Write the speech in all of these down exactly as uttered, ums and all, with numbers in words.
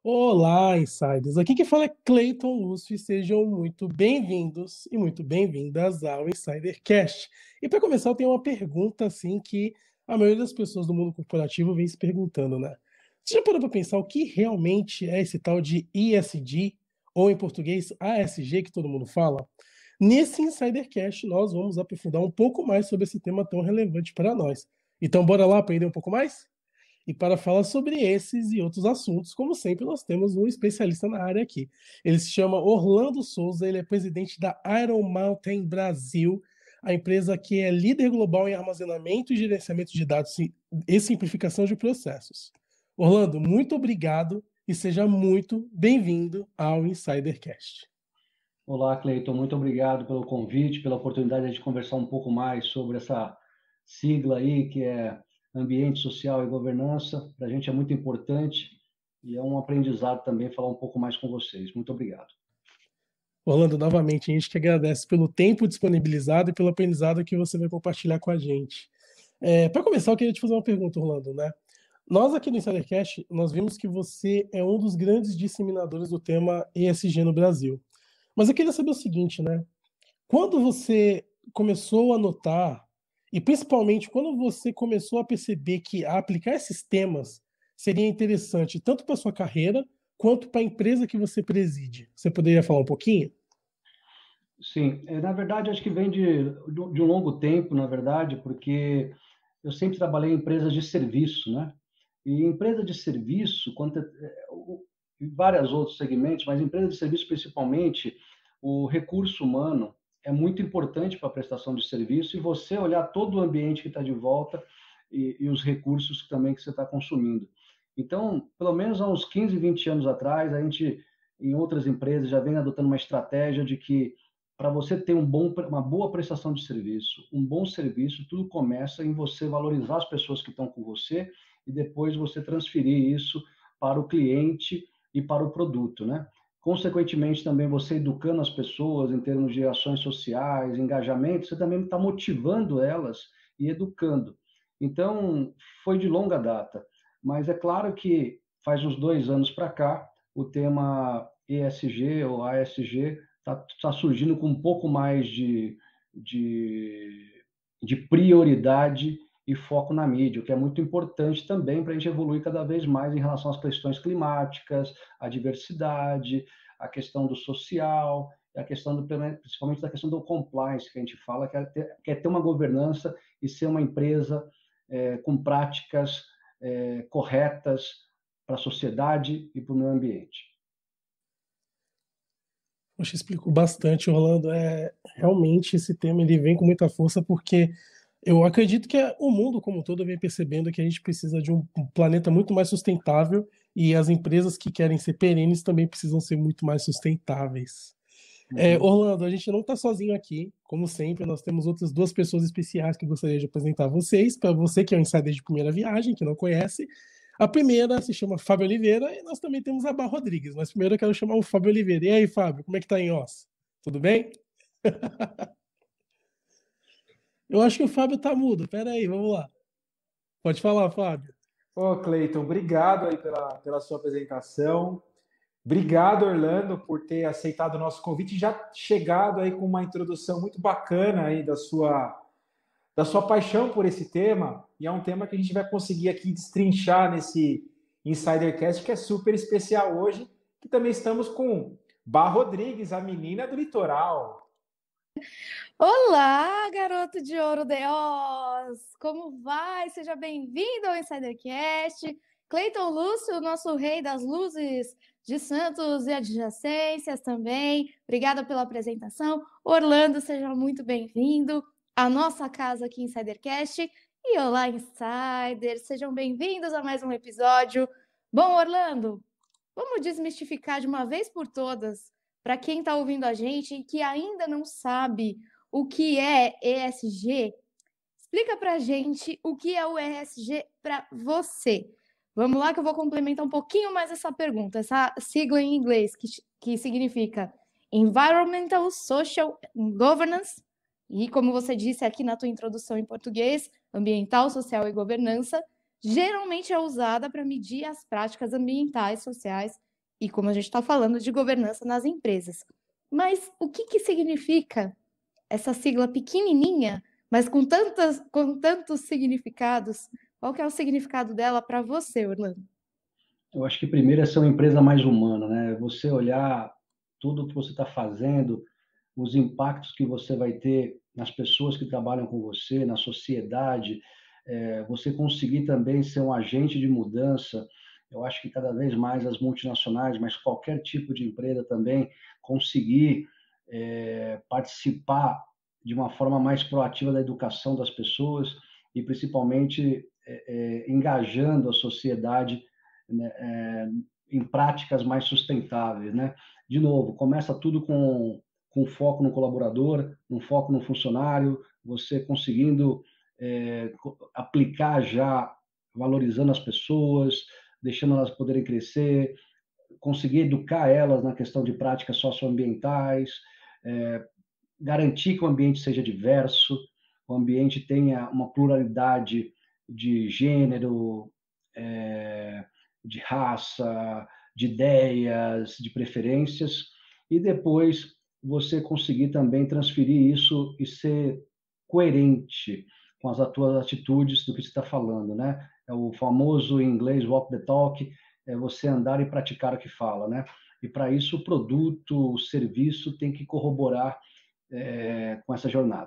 Olá, insiders! Aqui quem fala é Cleiton Lúcio e sejam muito bem-vindos e muito bem-vindas ao InsiderCast. E para começar, eu tenho uma pergunta assim que a maioria das pessoas do mundo corporativo vem se perguntando, né? Você já parou para pensar o que realmente é esse tal de E S G, ou em português A S G que todo mundo fala? Nesse InsiderCast, nós vamos aprofundar um pouco mais sobre esse tema tão relevante para nós. Então, bora lá aprender um pouco mais? E para falar sobre esses e outros assuntos, como sempre, nós temos um especialista na área aqui. Ele se chama Orlando Souza, ele é presidente da Iron Mountain Brasil, a empresa que é líder global em armazenamento e gerenciamento de dados e simplificação de processos. Orlando, muito obrigado e seja muito bem-vindo ao InsiderCast. Olá, Cleiton, muito obrigado pelo convite, pela oportunidade de conversar um pouco mais sobre essa sigla aí, que é Ambiente Social e Governança. Para a gente é muito importante e é um aprendizado também falar um pouco mais com vocês. Muito obrigado. Orlando, novamente, a gente que agradece pelo tempo disponibilizado e pelo aprendizado que você vai compartilhar com a gente. É, para começar, eu queria te fazer uma pergunta, Orlando, né? Nós aqui no InsiderCast, nós vimos que você é um dos grandes disseminadores do tema E S G no Brasil. Mas eu queria saber o seguinte, né? Quando você começou a notar, e principalmente quando você começou a perceber que a aplicar esses temas seria interessante tanto para sua carreira quanto para a empresa que você preside, você poderia falar um pouquinho? Sim, é, na verdade, acho que vem de, de um longo tempo, na verdade, porque eu sempre trabalhei em empresas de serviço, né? E empresa de serviço, quanto, é, e vários outros segmentos, mas empresa de serviço principalmente, o recurso humano é muito importante para a prestação de serviço e você olhar todo o ambiente que está de volta e, e os recursos também que você está consumindo. Então, pelo menos há uns quinze, vinte anos atrás, a gente, em outras empresas, já vem adotando uma estratégia de que para você ter um bom, uma boa prestação de serviço, um bom serviço, tudo começa em você valorizar as pessoas que estão com você e depois você transferir isso para o cliente e para o produto, né? Consequentemente, também você educando as pessoas em termos de ações sociais, engajamento, você também está motivando elas e educando. Então, foi de longa data. Mas é claro que faz uns dois anos para cá, o tema E S G ou A S G está tá surgindo com um pouco mais de, de, de prioridade e foco na mídia, o que é muito importante também para a gente evoluir cada vez mais em relação às questões climáticas, à diversidade, a questão do social, a questão do, principalmente da questão do compliance, que a gente fala, que é ter, que é ter uma governança e ser uma empresa é, com práticas é, corretas para a sociedade e para o meio ambiente. Poxa, explicou bastante, Orlando. É, realmente esse tema ele vem com muita força porque eu acredito que o mundo como um todo vem percebendo que a gente precisa de um planeta muito mais sustentável e as empresas que querem ser perenes também precisam ser muito mais sustentáveis. É, Uhum. Orlando, a gente não está sozinho aqui, como sempre, nós temos outras duas pessoas especiais que eu gostaria de apresentar a vocês, para você que é um insider de primeira viagem, que não conhece. A primeira se chama Fábio Oliveira e nós também temos a Bar Rodrigues, mas primeiro eu quero chamar o Fábio Oliveira. E aí, Fábio, como é que tá em Oz? Tudo bem? Eu acho que o Fábio tá mudo, pera aí, vamos lá. Pode falar, Fábio. Ô, Cleiton, obrigado aí pela, pela sua apresentação. Obrigado, Orlando, por ter aceitado o nosso convite e já chegado aí com uma introdução muito bacana aí da sua, da sua paixão por esse tema. E é um tema que a gente vai conseguir aqui destrinchar nesse InsiderCast, que é super especial hoje, que também estamos com Bar Rodrigues, a menina do litoral. Olá, garoto de ouro de Oz! Como vai? Seja bem-vindo ao InsiderCast. Cleiton Lúcio, nosso rei das luzes de Santos e adjacências também. Obrigada pela apresentação. Orlando, seja muito bem-vindo à nossa casa aqui, InsiderCast. E olá, Insiders! Sejam bem-vindos a mais um episódio. Bom, Orlando, vamos desmistificar de uma vez por todas, para quem está ouvindo a gente e que ainda não sabe o que é E S G, explica para a gente o que é o E S G para você. Vamos lá que eu vou complementar um pouquinho mais essa pergunta, essa sigla em inglês, que, que significa Environmental, Social and Governance, e como você disse aqui na tua introdução em português, ambiental, social e governança, geralmente é usada para medir as práticas ambientais, sociais e como a gente está falando de governança nas empresas. Mas o que, que significa essa sigla pequenininha, mas com, tantas, com tantos significados? Qual que é o significado dela para você, Orlando? Eu acho que primeiro é ser uma empresa mais humana, né? Você olhar tudo o que você está fazendo, os impactos que você vai ter nas pessoas que trabalham com você, na sociedade, é, você conseguir também ser um agente de mudança. Eu acho que cada vez mais as multinacionais, mas qualquer tipo de empresa também, conseguir é, participar de uma forma mais proativa da educação das pessoas e principalmente é, é, engajando a sociedade, né, é, em práticas mais sustentáveis, né? De novo, começa tudo com com foco no colaborador, um foco no funcionário, você conseguindo é, aplicar já, valorizando as pessoas, deixando elas poderem crescer, conseguir educar elas na questão de práticas socioambientais, é, garantir que o ambiente seja diverso, o ambiente tenha uma pluralidade de gênero, é, de raça, de ideias, de preferências, e depois você conseguir também transferir isso e ser coerente com as tuas atitudes do que você está falando, né? É o famoso em inglês walk the talk, é você andar e praticar o que fala, né? E para isso o produto, o serviço tem que corroborar é, com essa jornada.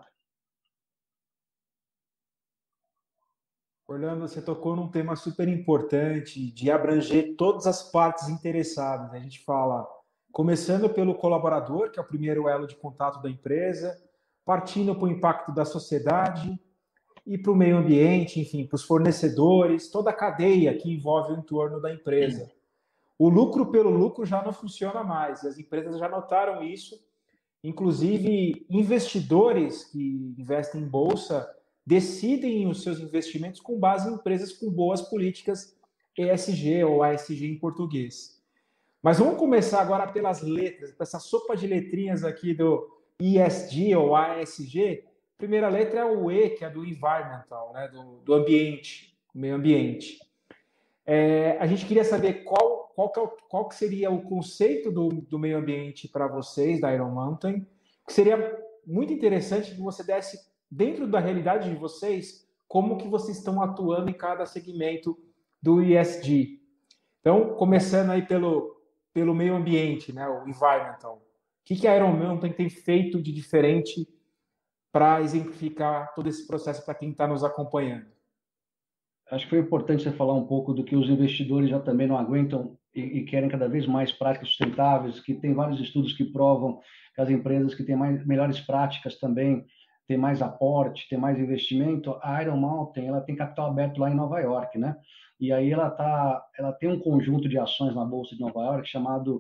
Orlando, você tocou num tema super importante de abranger todas as partes interessadas. A gente fala, começando pelo colaborador, que é o primeiro elo de contato da empresa, partindo para o impacto da sociedade e para o meio ambiente, enfim, para os fornecedores, toda a cadeia que envolve o entorno da empresa. O lucro pelo lucro já não funciona mais, as empresas já notaram isso. Inclusive, investidores que investem em bolsa decidem os seus investimentos com base em empresas com boas políticas E S G ou A S G em português. Mas vamos começar agora pelas letras, para essa sopa de letrinhas aqui do E S G ou A S G. A primeira letra é o E, que é do environmental, né? do, do ambiente, meio ambiente. É, a gente queria saber qual, qual, que, é o, qual que seria o conceito do, do meio ambiente para vocês, da Iron Mountain, que seria muito interessante que você desse, dentro da realidade de vocês, como que vocês estão atuando em cada segmento do E S G. Então, começando aí pelo, pelo meio ambiente, né, o environmental. O que, que a Iron Mountain tem feito de diferente para exemplificar todo esse processo para quem está nos acompanhando? Acho que foi importante você falar um pouco do que os investidores já também não aguentam e, e querem cada vez mais práticas sustentáveis, que tem vários estudos que provam que as empresas que têm mais, melhores práticas também têm mais aporte, têm mais investimento. A Iron Mountain, ela tem capital aberto lá em Nova York, né? E aí ela, tá, ela tem um conjunto de ações na Bolsa de Nova York chamado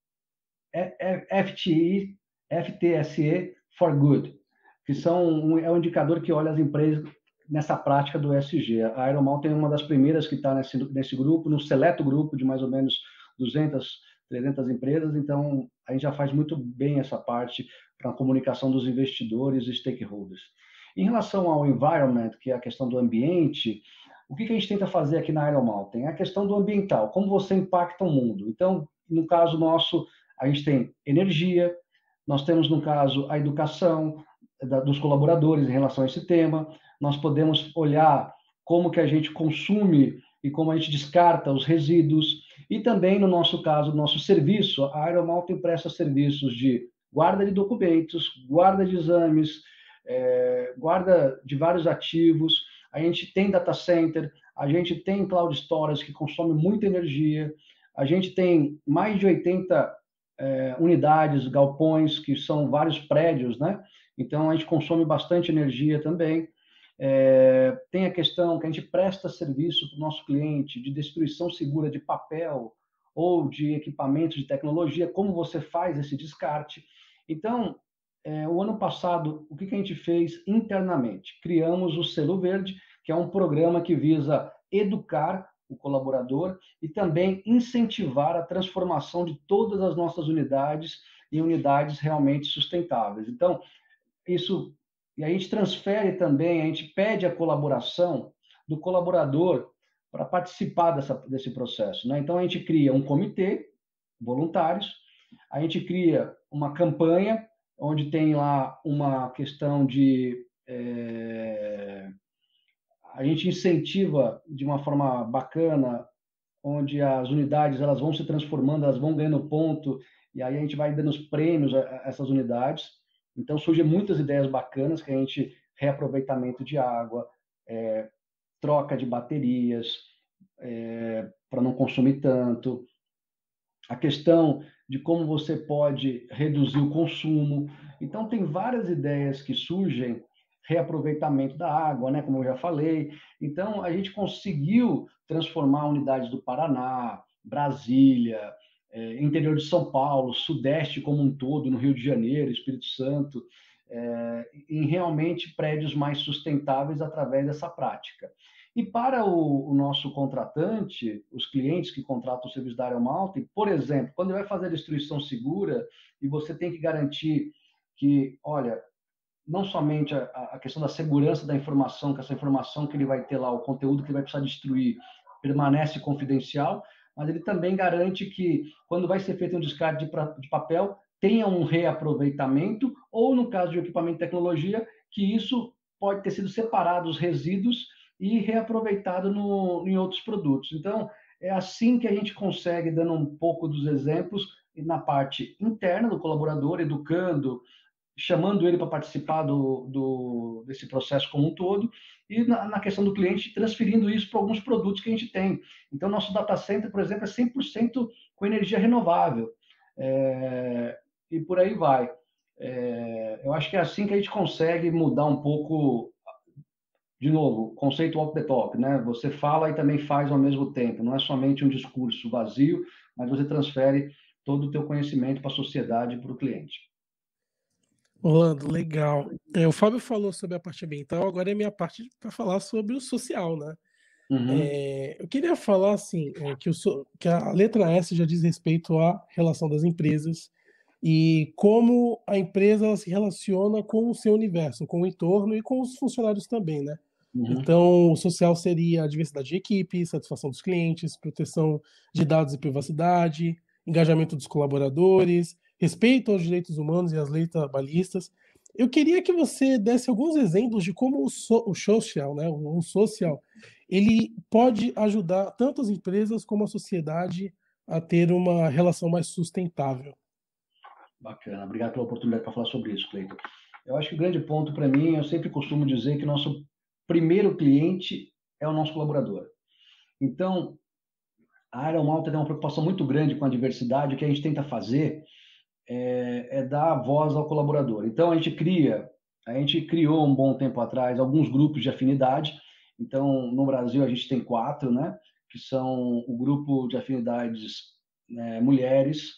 F T E, F T S E for Good, que são um, é um indicador que olha as empresas nessa prática do E S G. A Iron Mountain é uma das primeiras que está nesse, nesse grupo, no seleto grupo de mais ou menos duzentas, trezentas empresas, então a gente já faz muito bem essa parte para a comunicação dos investidores e stakeholders. Em relação ao environment, que é a questão do ambiente, o que a gente tenta fazer aqui na Iron Mountain? É a questão do ambiental, como você impacta o mundo. Então, no caso nosso, a gente tem energia, nós temos, no caso, a educação dos colaboradores em relação a esse tema, nós podemos olhar como que a gente consome e como a gente descarta os resíduos, e também, no nosso caso, nosso serviço, a Iron Mountain presta serviços de guarda de documentos, guarda de exames, é, guarda de vários ativos, a gente tem data center, a gente tem cloud storage que consome muita energia, a gente tem mais de oitenta é, unidades, galpões, que são vários prédios, né? Então, a gente consome bastante energia também. É, tem a questão que a gente presta serviço para o nosso cliente de destruição segura de papel ou de equipamentos de tecnologia, como você faz esse descarte. Então, é, o ano passado, o que, que a gente fez internamente? Criamos o Selo Verde, que é um programa que visa educar o colaborador e também incentivar a transformação de todas as nossas unidades em unidades realmente sustentáveis. Então, isso, e a gente transfere também, a gente pede a colaboração do colaborador para participar dessa, desse processo, né? Então, a gente cria um comitê voluntários. A gente cria uma campanha onde tem lá uma questão de... É, a gente incentiva de uma forma bacana, onde as unidades elas vão se transformando, elas vão ganhando ponto, e aí a gente vai dando os prêmios a essas unidades. Então, surgem muitas ideias bacanas, que a gente... reaproveitamento de água, é, troca de baterias, é, para não consumir tanto, a questão de como você pode reduzir o consumo. Então, tem várias ideias que surgem, reaproveitamento da água, né, como eu já falei. Então, a gente conseguiu transformar unidades do Paraná, Brasília, é, interior de São Paulo, Sudeste como um todo, no Rio de Janeiro, Espírito Santo, é, em realmente prédios mais sustentáveis através dessa prática. E para o, o nosso contratante, os clientes que contratam o serviço da Iron Mountain, por exemplo, quando ele vai fazer a destruição segura e você tem que garantir que, olha, não somente a, a questão da segurança da informação, que essa informação que ele vai ter lá, o conteúdo que ele vai precisar destruir, permanece confidencial, mas ele também garante que, quando vai ser feito um descarte de, pra, de papel, tenha um reaproveitamento, ou, no caso de equipamento de tecnologia, que isso pode ter sido separado, os resíduos, e reaproveitado no, em outros produtos. Então, é assim que a gente consegue, dando um pouco dos exemplos, na parte interna do colaborador, educando, chamando ele para participar do, do, desse processo como um todo, e na, na questão do cliente, transferindo isso para alguns produtos que a gente tem. Então, nosso data center, por exemplo, é cem por cento com energia renovável. É, e por aí vai. É, eu acho que é assim que a gente consegue mudar um pouco, de novo, conceito walk the talk, né? Você fala e também faz ao mesmo tempo. Não é somente um discurso vazio, mas você transfere todo o teu conhecimento para a sociedade e para o cliente. Orlando, legal. É, o Fábio falou sobre a parte ambiental, agora é minha parte para falar sobre o social, né? Uhum. É, eu queria falar assim, é, que, o so, que a letra S já diz respeito à relação das empresas e como a empresa se relaciona com o seu universo, com o entorno e com os funcionários também, né? Uhum. Então, o social seria a diversidade de equipe, satisfação dos clientes, proteção de dados e privacidade, engajamento dos colaboradores, respeito aos direitos humanos e às leis trabalhistas. Eu queria que você desse alguns exemplos de como o, so, o social, né, o, o social, ele pode ajudar tanto as empresas como a sociedade a ter uma relação mais sustentável. Bacana, obrigado pela oportunidade para falar sobre isso, Cleiton. Eu acho que o grande ponto para mim, eu sempre costumo dizer que nosso primeiro cliente é o nosso colaborador. Então, a Iron Mountain tem uma preocupação muito grande com a diversidade. O que a gente tenta fazer é, é dar voz ao colaborador. Então, a gente cria, a gente criou um bom tempo atrás alguns grupos de afinidade. Então, no Brasil, a gente tem quatro, né? Que são o grupo de afinidades, né, mulheres,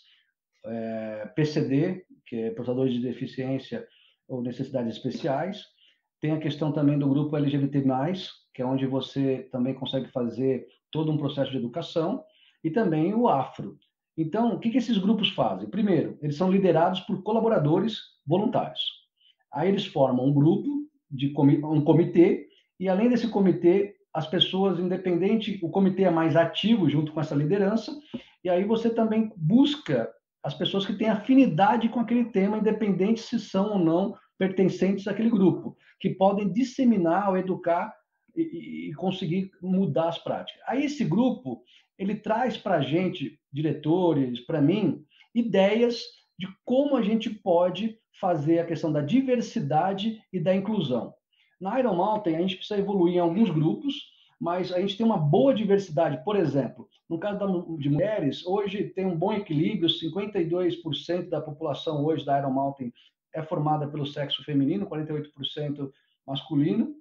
é, P C D, que é portadores de deficiência ou necessidades especiais. Tem a questão também do grupo L G B T mais, que é onde você também consegue fazer todo um processo de educação, e também o afro. Então, o que, que esses grupos fazem? Primeiro, eles são liderados por colaboradores voluntários. Aí eles formam um grupo, de um comitê, e além desse comitê, as pessoas, independente, o comitê é mais ativo junto com essa liderança, e aí você também busca as pessoas que têm afinidade com aquele tema, independente se são ou não pertencentes àquele grupo, que podem disseminar ou educar e, e conseguir mudar as práticas. Aí esse grupo, ele traz para a gente, diretores, para mim, ideias de como a gente pode fazer a questão da diversidade e da inclusão. Na Iron Mountain, a gente precisa evoluir em alguns grupos, mas a gente tem uma boa diversidade. Por exemplo, no caso de mulheres, hoje tem um bom equilíbrio, cinquenta e dois por cento da população hoje da Iron Mountain é formada pelo sexo feminino, quarenta e oito por cento masculino.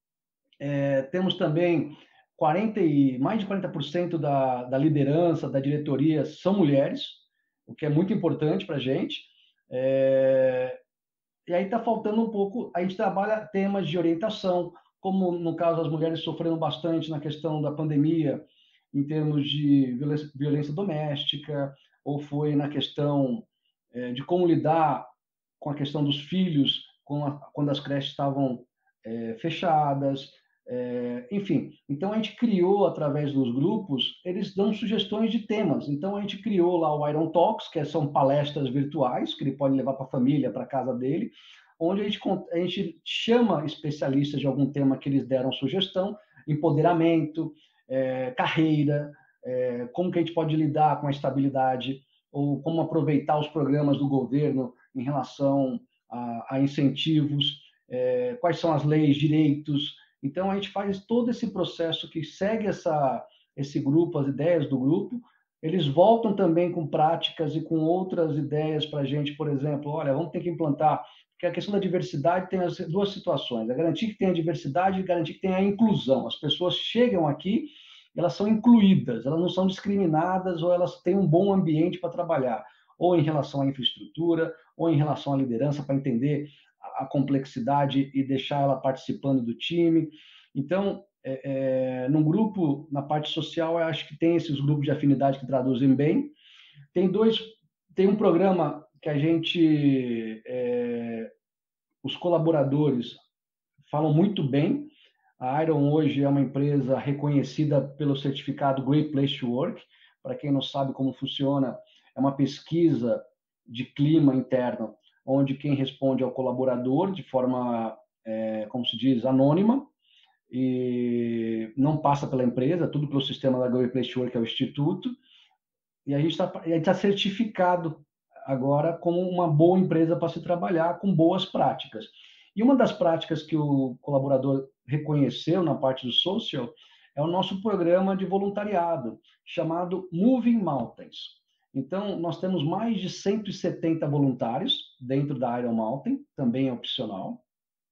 É, temos também quarenta e, mais de quarenta por cento da, da liderança, da diretoria são mulheres, o que é muito importante para a gente. É, e aí está faltando um pouco, a gente trabalha temas de orientação, como no caso as mulheres sofreram bastante na questão da pandemia, em termos de violência, violência doméstica, ou foi na questão é, de como lidar com a questão dos filhos, com a, quando as creches estavam é, fechadas. É, enfim, então a gente criou, através dos grupos, eles dão sugestões de temas. Então a gente criou lá o Iron Talks, que são palestras virtuais, que ele pode levar para a família, para a casa dele, onde a gente, a gente chama especialistas de algum tema que eles deram sugestão, empoderamento, é, carreira, é, como que a gente pode lidar com a estabilidade, ou como aproveitar os programas do governo em relação a, a incentivos, é, quais são as leis, direitos. Então, a gente faz todo esse processo que segue essa, esse grupo, as ideias do grupo. Eles voltam também com práticas e com outras ideias para a gente, por exemplo, olha, vamos ter que implantar, porque a questão da diversidade tem as duas situações, é garantir que tenha a diversidade e garantir que tenha a inclusão. As pessoas chegam aqui, elas são incluídas, elas não são discriminadas ou elas têm um bom ambiente para trabalhar, ou em relação à infraestrutura, ou em relação à liderança, para entender a complexidade e deixar ela participando do time. Então, é, é, no grupo, na parte social, eu acho que tem esses grupos de afinidade que traduzem bem. Tem dois, tem um programa que a gente, é, os colaboradores falam muito bem. A Iron hoje é uma empresa reconhecida pelo certificado Great Place to Work. Para quem não sabe como funciona, é uma pesquisa de clima interno, onde quem responde é o colaborador de forma, é, como se diz, anônima, e não passa pela empresa, tudo pelo sistema da Great Place to Work, que é o Instituto, e a gente está tá certificado agora como uma boa empresa para se trabalhar, com boas práticas. E uma das práticas que o colaborador reconheceu na parte do social é o nosso programa de voluntariado, chamado Moving Mountains. Então, nós temos mais de cento e setenta voluntários dentro da Iron Mountain, também é opcional,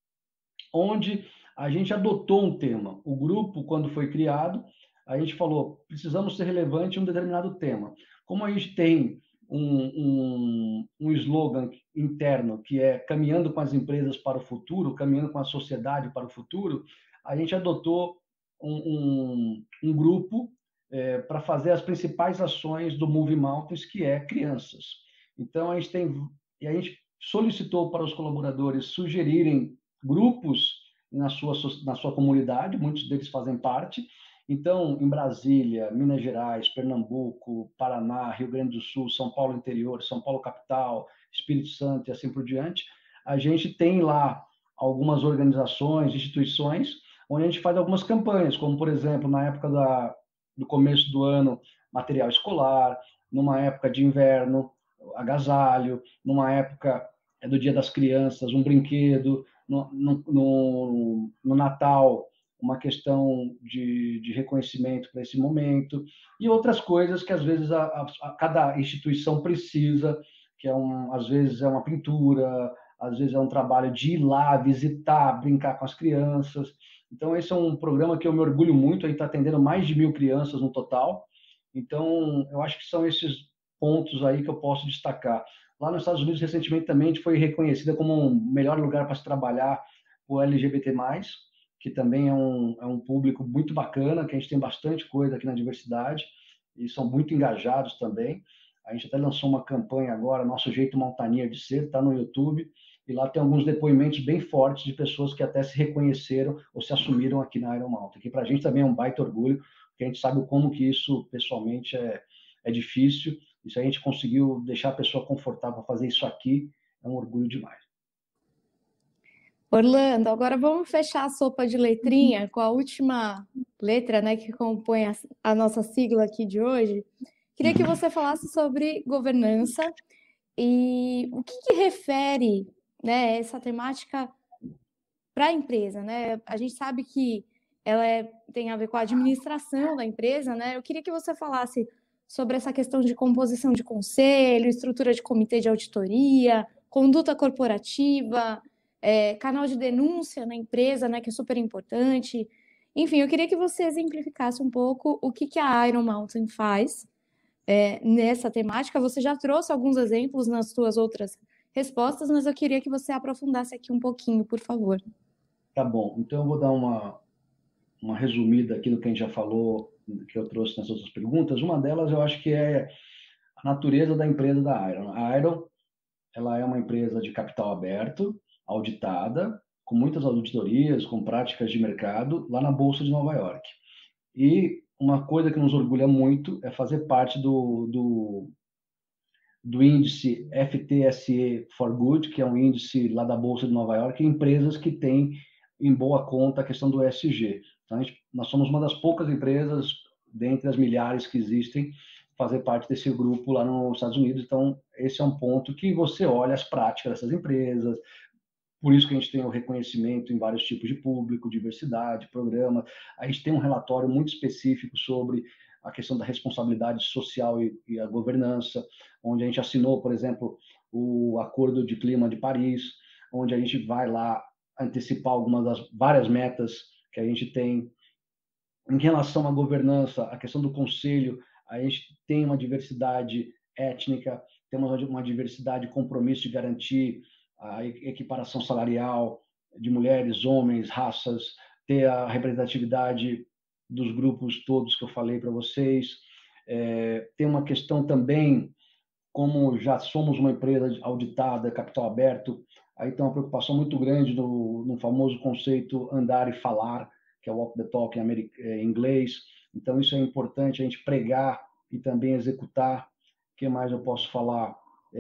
onde a gente adotou um tema. O grupo, quando foi criado, a gente falou, precisamos ser relevante em um determinado tema. Como a gente tem um, um, um slogan interno, que é caminhando com as empresas para o futuro, caminhando com a sociedade para o futuro, a gente adotou um, um, um grupo é, para fazer as principais ações do Moving Mountains, que é crianças. Então, a gente tem, e a gente solicitou para os colaboradores sugerirem grupos na sua, na sua comunidade, muitos deles fazem parte. Então, em Brasília, Minas Gerais, Pernambuco, Paraná, Rio Grande do Sul, São Paulo interior, São Paulo capital, Espírito Santo e assim por diante, a gente tem lá algumas organizações, instituições, onde a gente faz algumas campanhas, como, por exemplo, na época da, do começo do ano, material escolar, numa época de inverno, agasalho, numa época do Dia das Crianças, um brinquedo, no, no, no, no Natal, uma questão de, de reconhecimento para esse momento, e outras coisas que, às vezes, a, a, a cada instituição precisa, que é um, às vezes é uma pintura, às vezes é um trabalho de ir lá, visitar, brincar com as crianças. Então, esse é um programa que eu me orgulho muito, a gente está atendendo mais de mil crianças no total. Então, eu acho que são esses pontos aí que eu posso destacar. Lá nos Estados Unidos, recentemente, também a gente foi reconhecida como um melhor lugar para se trabalhar o L G B T mais, que também é um, é um público muito bacana, que a gente tem bastante coisa aqui na diversidade, e são muito engajados também. A gente até lançou uma campanha agora, Nosso Jeito Montaninha de Ser, está no YouTube, e lá tem alguns depoimentos bem fortes de pessoas que até se reconheceram ou se assumiram aqui na Iron Mountain, que para a gente também é um baita orgulho, porque a gente sabe como que isso, pessoalmente, é, é difícil, e se a gente conseguiu deixar a pessoa confortável para fazer isso aqui, é um orgulho demais. Orlando, agora vamos fechar a sopa de letrinha com a última letra, né, que compõe a, a nossa sigla aqui de hoje. Queria que você falasse sobre governança e o que, que refere, né, essa temática para a empresa, né? A gente sabe que ela é, tem a ver com a administração da empresa, né? Eu queria que você falasse sobre essa questão de composição de conselho, estrutura de comitê de auditoria, conduta corporativa, é, canal de denúncia na empresa, né, que é super importante. Enfim, eu queria que você exemplificasse um pouco o que, que a Iron Mountain faz é, nessa temática. Você já trouxe alguns exemplos nas suas outras respostas, mas eu queria que você aprofundasse aqui um pouquinho, por favor. Tá bom, então eu vou dar uma, uma resumida aqui no que a gente já falou, que eu trouxe nas outras perguntas. Uma delas eu acho que é a natureza da empresa da Iron. A Iron, ela é uma empresa de capital aberto, auditada, com muitas auditorias, com práticas de mercado lá na Bolsa de Nova York. E uma coisa que nos orgulha muito é fazer parte do, do, do índice F T S E for Good, que é um índice lá da Bolsa de Nova York, empresas que têm em boa conta a questão do E S G. Então, a gente, nós somos uma das poucas empresas, dentre as milhares que existem, fazer parte desse grupo lá nos Estados Unidos. Então, esse é um ponto que você olha as práticas dessas empresas. Por isso que a gente tem o reconhecimento em vários tipos de público, diversidade, programa. A gente tem um relatório muito específico sobre a questão da responsabilidade social e, e a governança, onde a gente assinou, por exemplo, o Acordo de Clima de Paris, onde a gente vai lá antecipar algumas das várias metas que a gente tem. Em relação à governança, a questão do conselho, a gente tem uma diversidade étnica, temos uma diversidade de compromisso de garantir a equiparação salarial de mulheres, homens, raças, ter a representatividade dos grupos todos que eu falei para vocês. É, tem uma questão também, como já somos uma empresa auditada, capital aberto, aí tem uma preocupação muito grande no, no famoso conceito andar e falar, que é o walk the talk em, americ... em inglês. Então, isso é importante a gente pregar e também executar. O que mais eu posso falar?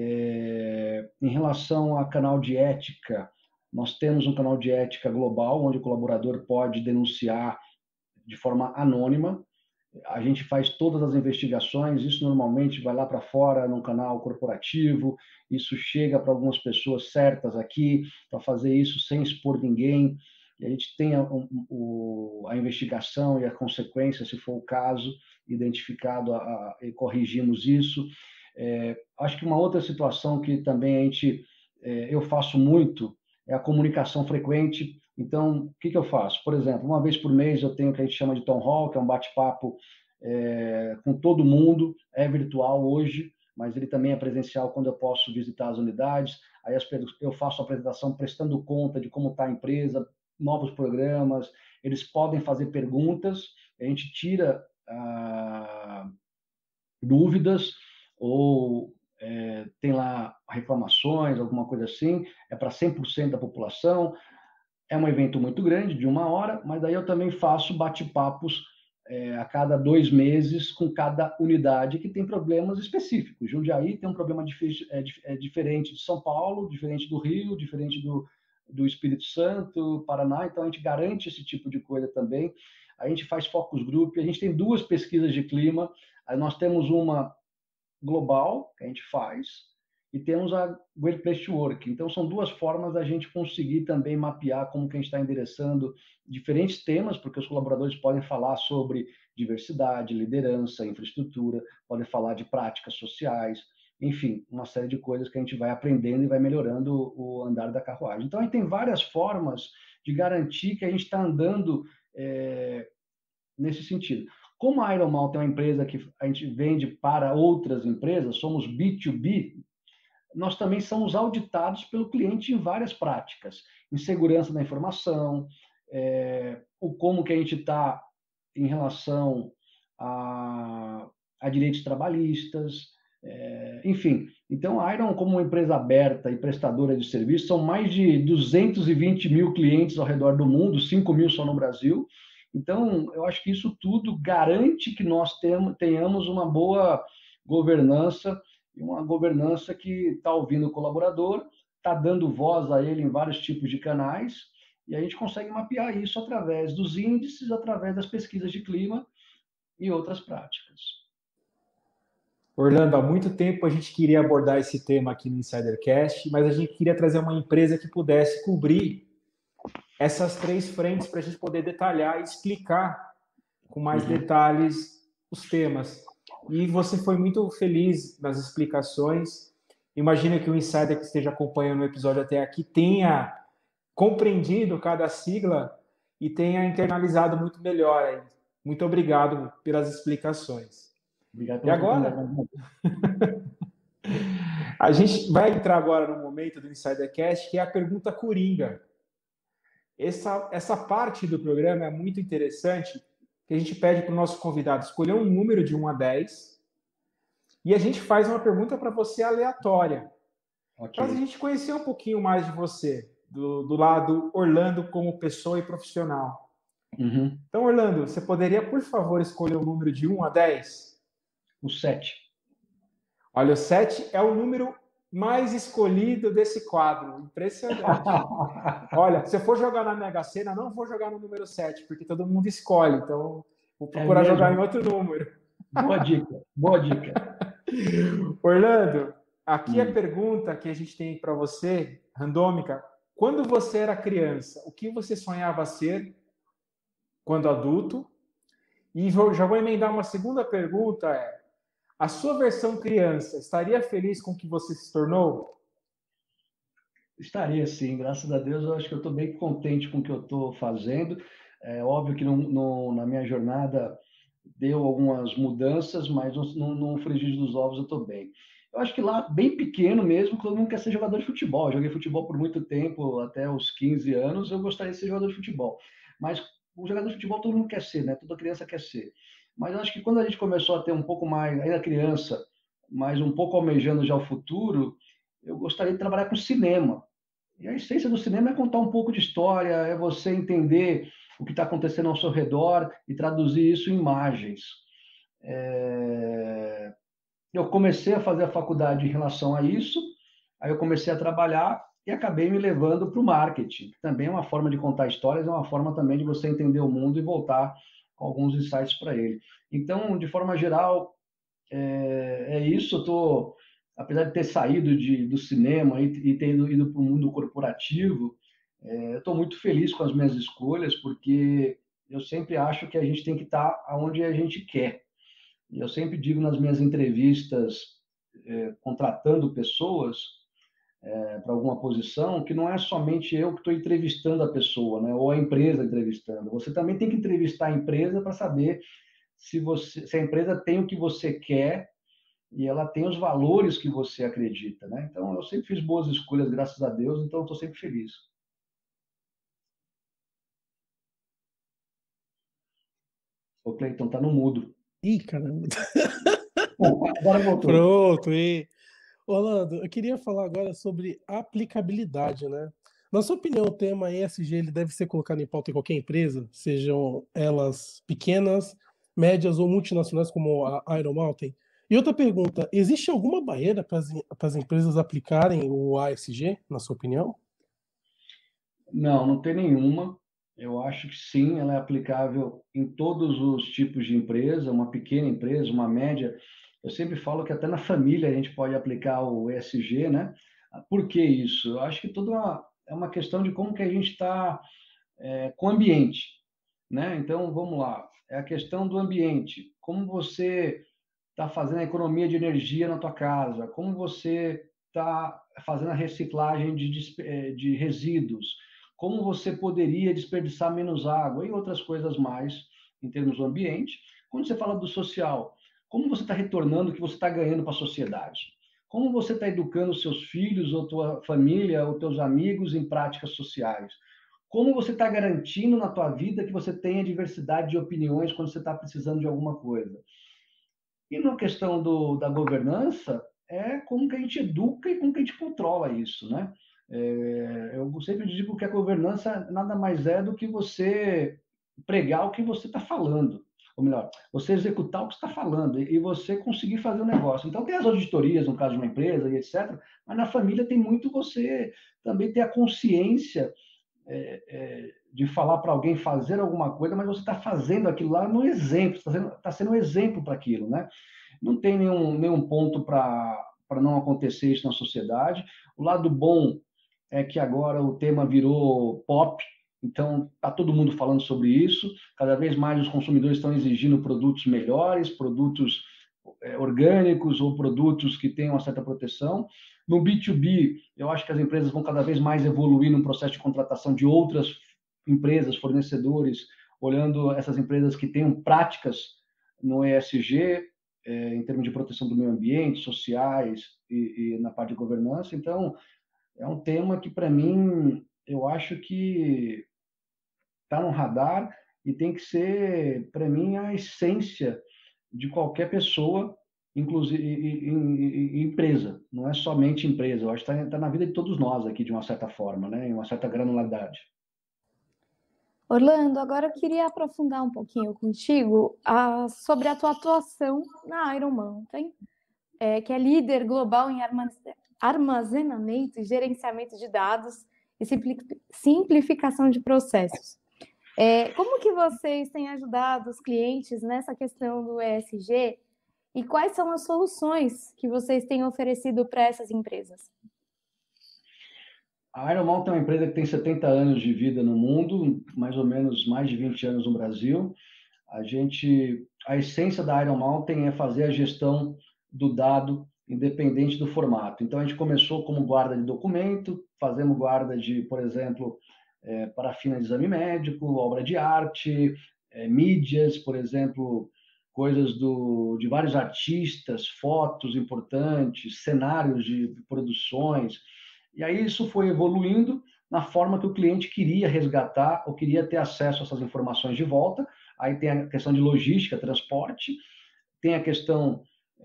É... Em relação a canal de ética, nós temos um canal de ética global, onde o colaborador pode denunciar de forma anônima. A gente faz todas as investigações, isso normalmente vai lá para fora, num canal corporativo, isso chega para algumas pessoas certas aqui, para fazer isso sem expor ninguém. E a gente tem a, o, a investigação e a consequência, se for o caso, identificado a, a, e corrigimos isso. É, acho que uma outra situação que também a gente, é, eu faço muito é a comunicação frequente. Então, o que, que eu faço? Por exemplo, uma vez por mês eu tenho o que a gente chama de Town Hall, que é um bate-papo é, com todo mundo, é virtual hoje, mas ele também é presencial quando eu posso visitar as unidades. Aí eu faço a apresentação prestando conta de como está a empresa, novos programas, eles podem fazer perguntas, a gente tira ah, dúvidas ou é, tem lá reclamações, alguma coisa assim, é para cem por cento da população. É um evento muito grande, de uma hora, mas daí eu também faço bate-papos é, a cada dois meses com cada unidade que tem problemas específicos. Jundiaí tem um problema dif- é, é diferente de São Paulo, diferente do Rio, diferente do, do Espírito Santo, Paraná, então a gente garante esse tipo de coisa também. A gente faz focus group, a gente tem duas pesquisas de clima, aí nós temos uma global, que a gente faz, e temos a Great Place to Work. Então, são duas formas da gente conseguir também mapear como que a gente está endereçando diferentes temas, porque os colaboradores podem falar sobre diversidade, liderança, infraestrutura, podem falar de práticas sociais, enfim, uma série de coisas que a gente vai aprendendo e vai melhorando o andar da carruagem. Então, a gente tem várias formas de garantir que a gente está andando é, nesse sentido. Como a Iron Mountain é uma empresa que a gente vende para outras empresas, somos B dois B, nós também somos auditados pelo cliente em várias práticas, em segurança da informação, é, o como que a gente está em relação a, a direitos trabalhistas, é, enfim. Então, a Iron, como uma empresa aberta e prestadora de serviços, são mais de duzentos e vinte mil clientes ao redor do mundo, cinco mil só no Brasil. Então, eu acho que isso tudo garante que nós tenhamos uma boa governança, e uma governança que está ouvindo o colaborador, está dando voz a ele em vários tipos de canais, e a gente consegue mapear isso através dos índices, através das pesquisas de clima e outras práticas. Orlando, há muito tempo a gente queria abordar esse tema aqui no InsiderCast, mas a gente queria trazer uma empresa que pudesse cobrir essas três frentes para a gente poder detalhar e explicar com mais uhum. detalhes os temas. E você foi muito feliz nas explicações. Imagino que o insider que esteja acompanhando o episódio até aqui tenha compreendido cada sigla e tenha internalizado muito melhor aí. Muito obrigado pelas explicações. Obrigado. E agora, a gente vai entrar agora no momento do InsiderCast, que é a pergunta coringa. Essa, essa parte do programa é muito interessante, que a gente pede para o nosso convidado escolher um número de um a dez e a gente faz uma pergunta para você aleatória, okay, para a gente conhecer um pouquinho mais de você. do, do lado Orlando como pessoa e profissional. Uhum. Então, Orlando, você poderia, por favor, escolher o número de um a dez? O sete. Olha, o sete é o número mais escolhido desse quadro. Impressionante. Olha, se eu for jogar na Mega Sena, não vou jogar no número sete, porque todo mundo escolhe. Então, vou procurar É jogar em outro número. Boa dica, boa dica. Orlando, aqui Hum. a pergunta que a gente tem para você, randômica. Quando você era criança, o que você sonhava ser quando adulto? E já vou emendar uma segunda pergunta, é: a sua versão criança estaria feliz com o que você se tornou? Estaria sim, graças a Deus. Eu acho que eu estou bem contente com o que eu estou fazendo. É óbvio que no, no, na minha jornada deu algumas mudanças, mas no, no frigir dos ovos eu estou bem. Eu acho que lá, bem pequeno mesmo, todo mundo quer ser jogador de futebol. Eu joguei futebol por muito tempo, até os quinze anos, eu gostaria de ser jogador de futebol. Mas o jogador de futebol todo mundo quer ser, né? Toda criança quer ser. Mas eu acho que quando a gente começou a ter um pouco mais, ainda criança, mas um pouco almejando já o futuro, eu gostaria de trabalhar com cinema. E a essência do cinema é contar um pouco de história, é você entender o que está acontecendo ao seu redor e traduzir isso em imagens. É... Eu comecei a fazer a faculdade em relação a isso, aí eu comecei a trabalhar e acabei me levando para o marketing. Também é uma forma de contar histórias, é uma forma também de você entender o mundo e voltar com alguns insights para ele. Então, de forma geral, é, é isso. Eu estou, apesar de ter saído de, do cinema e, e ter ido, ido para o mundo corporativo, é, eu estou muito feliz com as minhas escolhas, porque eu sempre acho que a gente tem que estar onde a gente quer. E eu sempre digo nas minhas entrevistas, é, contratando pessoas é, para alguma posição, que não é somente eu que estou entrevistando a pessoa, né, ou a empresa entrevistando. Você também tem que entrevistar a empresa para saber se, você, se a empresa tem o que você quer e ela tem os valores que você acredita, né? Então, eu sempre fiz boas escolhas, graças a Deus, então estou sempre feliz. O Cleiton tá no mudo. Ih, caramba. Bom, agora voltou. Pronto, e Orlando, eu queria falar agora sobre aplicabilidade, né? Na sua opinião, o tema E S G ele deve ser colocado em pauta em qualquer empresa, sejam elas pequenas, médias ou multinacionais como a Iron Mountain? E outra pergunta, existe alguma barreira para as, para as empresas aplicarem o A S G, na sua opinião? Não, não tem nenhuma. Eu acho que sim, ela é aplicável em todos os tipos de empresa, uma pequena empresa, uma média. Eu sempre falo que até na família a gente pode aplicar o E S G, né? Por que isso? Eu acho que toda uma, é uma questão de como que a gente está é, com o ambiente, né? Então, vamos lá. É a questão do ambiente. Como você está fazendo a economia de energia na tua casa? Como você está fazendo a reciclagem de, de resíduos? Como você poderia desperdiçar menos água e outras coisas mais em termos do ambiente? Quando você fala do social, como você está retornando o que você está ganhando para a sociedade? Como você está educando seus filhos, ou tua família, ou teus amigos em práticas sociais? Como você está garantindo na tua vida que você tenha diversidade de opiniões quando você está precisando de alguma coisa? E na questão do, da governança, é como que a gente educa e como que a gente controla isso, né? É, eu sempre digo que a governança nada mais é do que você pregar o que você está falando. Ou melhor, você executar o que está falando e você conseguir fazer o negócio. Então, tem as auditorias, no caso de uma empresa e etcétera, mas na família tem muito você também ter a consciência é, é, de falar para alguém fazer alguma coisa, mas você está fazendo aquilo lá no exemplo, está sendo, tá sendo um exemplo para aquilo, né? Não tem nenhum, nenhum ponto para não acontecer isso na sociedade. O lado bom é que agora o tema virou pop, então está todo mundo falando sobre isso. Cada vez mais os consumidores estão exigindo produtos melhores, produtos é, orgânicos ou produtos que tenham uma certa proteção. No B dois B, eu acho que as empresas vão cada vez mais evoluir no processo de contratação de outras empresas, fornecedores, olhando essas empresas que tenham práticas no E S G, é, em termos de proteção do meio ambiente, sociais e, e na parte de governança. Então, é um tema que, para mim, eu acho que está no radar e tem que ser, para mim, a essência de qualquer pessoa inclusive em, em, em empresa, não é somente empresa, eu acho que está tá na vida de todos nós aqui, de uma certa forma, né? Em uma certa granularidade. Orlando, agora eu queria aprofundar um pouquinho contigo ah, sobre a tua atuação na Iron Mountain, é, que é líder global em armazenamento e gerenciamento de dados e simplificação de processos. É, como que vocês têm ajudado os clientes nessa questão do E S G e quais são as soluções que vocês têm oferecido para essas empresas? A Iron Mountain é uma empresa que tem setenta anos de vida no mundo, mais ou menos mais de vinte anos no Brasil. A gente, a essência da Iron Mountain é fazer a gestão do dado independente do formato. Então, a gente começou como guarda de documento, fazemos guarda de, por exemplo, é, parafina de exame médico, obra de arte, é, mídias, por exemplo, coisas do, de vários artistas, fotos importantes, cenários de produções. E aí isso foi evoluindo na forma que o cliente queria resgatar ou queria ter acesso a essas informações de volta. Aí tem a questão de logística, transporte, tem a questão,